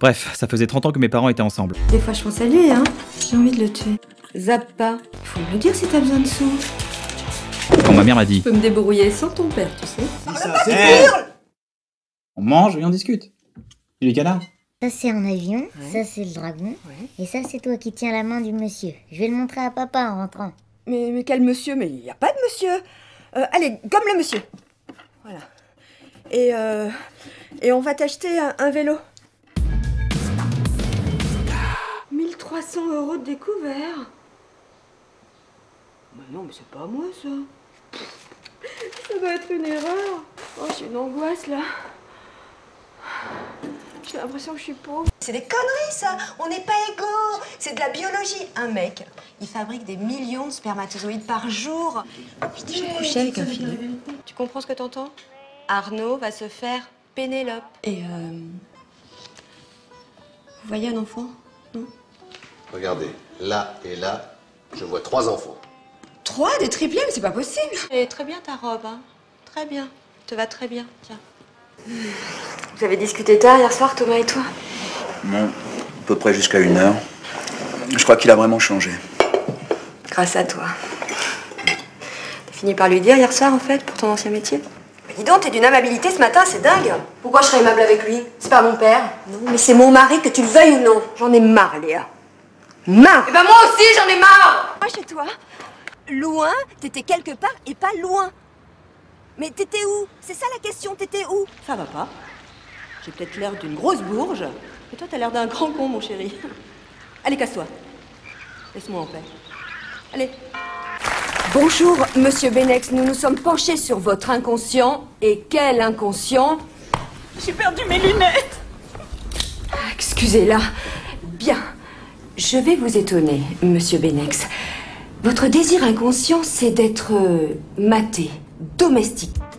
Bref, ça faisait 30 ans que mes parents étaient ensemble. Des fois, je pense à lui, hein. J'ai envie de le tuer. Zappe pas. Faut me le dire si t'as besoin de sous. Quand ma mère m'a dit... Je peux me débrouiller sans ton père, tu sais. On mange et on discute. Il est canard. Ça c'est un avion, ça c'est le dragon, et ça c'est toi qui tiens la main du monsieur. Je vais le montrer à papa en rentrant. Mais quel monsieur? Mais il n'y a pas de monsieur. Allez, gomme le monsieur. Voilà. Et on va t'acheter un vélo. 1300 € de découvert. Bah non, mais c'est pas moi, ça. Ça doit être une erreur. Oh, j'ai une angoisse, là. J'ai l'impression que je suis pauvre. C'est des conneries, ça. On n'est pas égaux. C'est de la biologie. Un mec, il fabrique des millions de spermatozoïdes par jour. J'ai déjà couché avec un fille. Tu comprends ce que t'entends? Arnaud va se faire Pénélope. Et vous voyez un enfant? Non? Regardez, là et là, je vois 3 enfants. 3 des triplés, mais c'est pas possible. Et très bien ta robe, hein. Très bien. Te va très bien, tiens. Vous avez discuté tard hier soir, Thomas et toi? Non, à peu près jusqu'à 1h. Je crois qu'il a vraiment changé. Grâce à toi. T'as fini par lui dire hier soir, en fait, pour ton ancien métier? Mais dis donc, t'es d'une amabilité ce matin, c'est dingue. Pourquoi je serais aimable avec lui? C'est pas mon père. Non, mais c'est mon mari, que tu le veuilles ou non. J'en ai marre, Léa. Marre. Eh ben moi aussi, j'en ai marre. Moi, chez toi, loin, t'étais quelque part et pas loin. Mais t'étais où? C'est ça la question, t'étais où? Ça va pas. J'ai peut-être l'air d'une grosse bourge, et toi, t'as l'air d'un grand con, mon chéri. Allez, casse-toi. Laisse-moi en paix. Allez. Bonjour, monsieur Benex. Nous nous sommes penchés sur votre inconscient. Et quel inconscient? J'ai perdu mes lunettes. Excusez-la. Bien. Je vais vous étonner, monsieur Benex. Votre désir inconscient, c'est d'être maté, domestique.